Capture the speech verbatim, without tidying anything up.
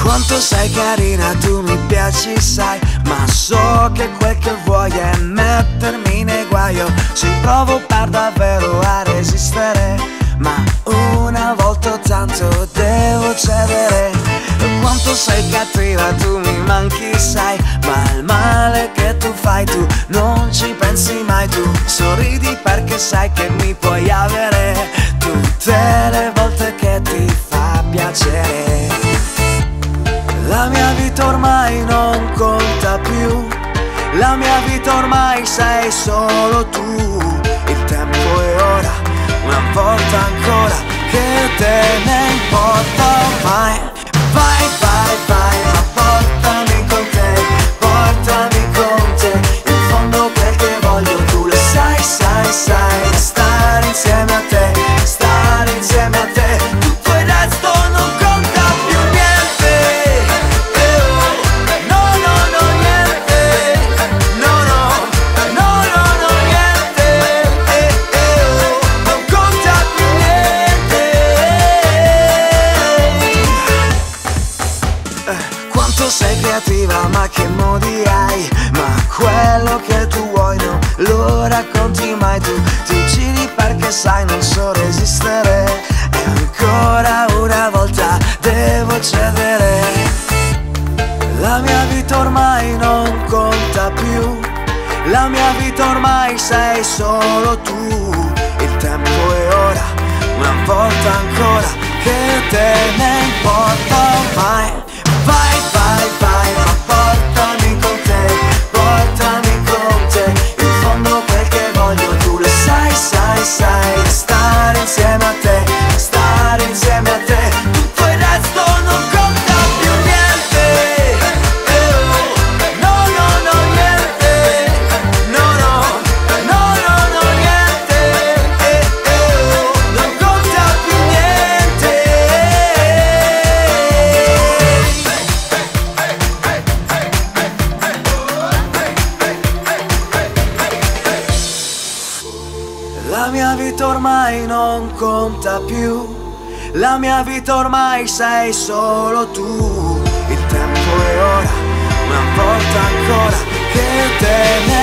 Quanto sei carina, tu mi piaci, sai, ma so che quel che vuoi è mettermi nei guai. Io ci provo per davvero a resistere, ma una volta tanto devo cedere. Quanto sei cattiva, tu mi manchi, sai, ma il male che tu fai, tu non ci pensi mai. Tu sorridi perché sai che mi puoi avere tutte le volte che ti fa piacere. La mia vita ormai non conta più, la mia vita ormai sei solo tu. Il tempo è ora, una volta ancora, che te ne importa ormai. Vai, vai, vai, ma portami con te, portami con te. In fondo quel che voglio tu lo sai, sai, sai. Stare insieme a te, stare insieme a te. Tutto il resto non conta più niente. Eh, oh. No, no, no, niente. No, no, no, no, no, niente. Eh, eh, oh. Non conta più niente. Quanto sei creativa, ma che modi hai, ma quello che tu vuoi non lo racconti mai. Tu ti giri perché sai non so resistere, e ancora una volta devo cedere. La mia vita ormai non conta più, la mia vita ormai sei solo tu. Il tempo è ora, una volta ancora, che te ne importa ormai. Vai, vai, vai, ma portami con te, portami con te. In fondo quel che voglio tu lo sai, sai, sai. Stare insieme a te, stare insieme a te. Tutto il resto non conta più niente. Eh, oh. No, no, no, niente. No, no, no, no, no, niente. Eh, eh, oh. Non conta più niente. La mia vita ormai non conta più, la mia vita ormai sei solo tu. Il tempo è ora, una volta ancora, che te ne